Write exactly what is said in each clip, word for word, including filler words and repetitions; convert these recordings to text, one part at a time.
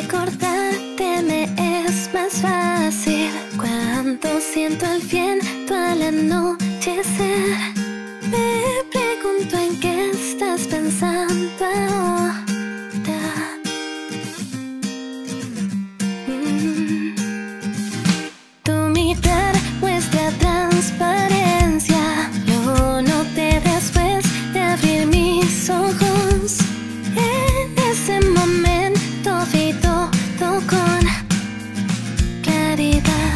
Recordarte me es más fácil cuando siento el viento al anochecer. Me pregunto en qué estás pensando ahora. Mm. Tu mirar muestra transparencia. Lo noté después de abrir mis ojos. En ese momento vi todo con claridad.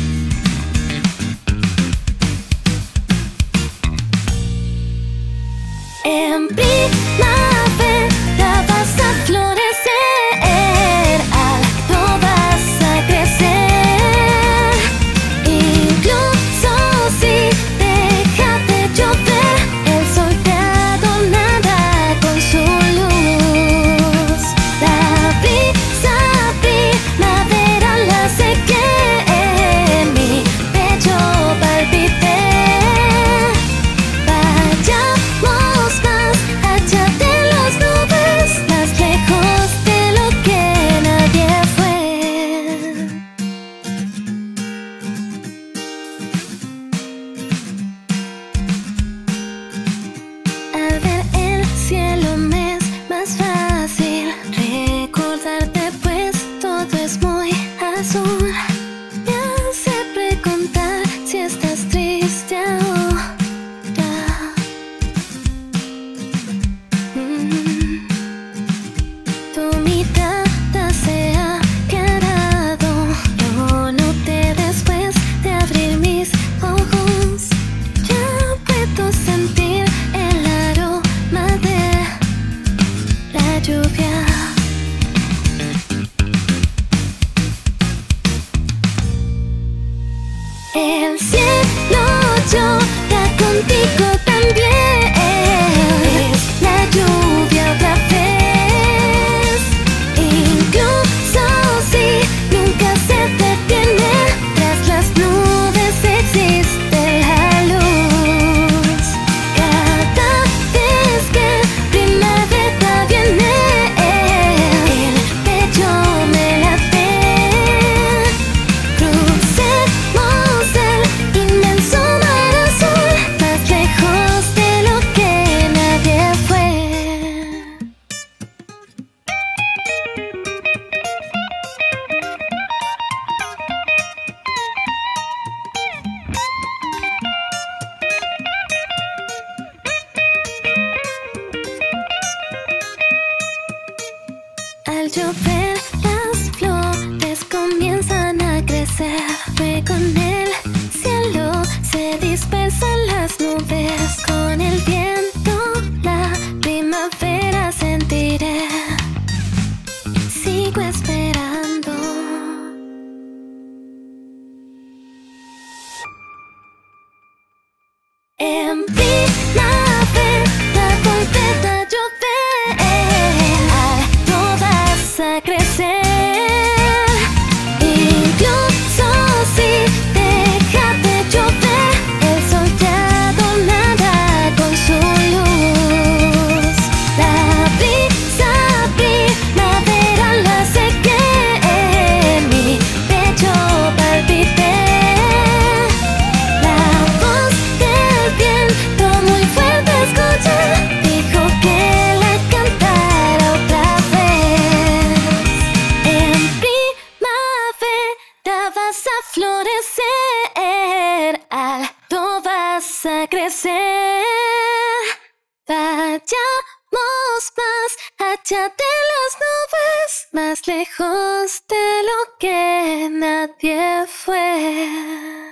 En primavera vas a florecer, alto vas a crecer. Incluso si deja de llover, el sol te adornará con su luz. La brisa primaveral hace que en mi pecho palpite. Vayamos más allá de las nubes, más lejos de lo que nadie fue. Al ver el cielo me es más fácil recordarte, pues todo es muy azul. Me hace preguntar si estás triste ahora. Mm. Tu mirada se ha quedado, lo noté después de abrir mis ojos. Ya puedo sentir el aroma de la lluvia. El cielo llora contigo también. Es la lluvia otra vez. Incluso si nunca se detiene, tras las nubes existe la luz. Cada vez que primavera viene, el pecho me late. Crucemos el inmenso mar azul, más lejos de lo que nadie fue. Al llover las flores comienzan a crecer. Luego en el cielo se dispersan las nubes. Con el viento la primavera sentiré. Sigo esperando. En primavera volverá a llover, alto vas a crecer. Incluso si deja de llover, el sol te adornará con su luz. La brisa primaveral hace que en mi pecho palpite. La voz del viento muy fuerte escuché, dijo que la cantara otra vez. En primavera vas a florecer, alto vas a crecer. Vayamos más allá de las nubes, más lejos de lo que nadie fue.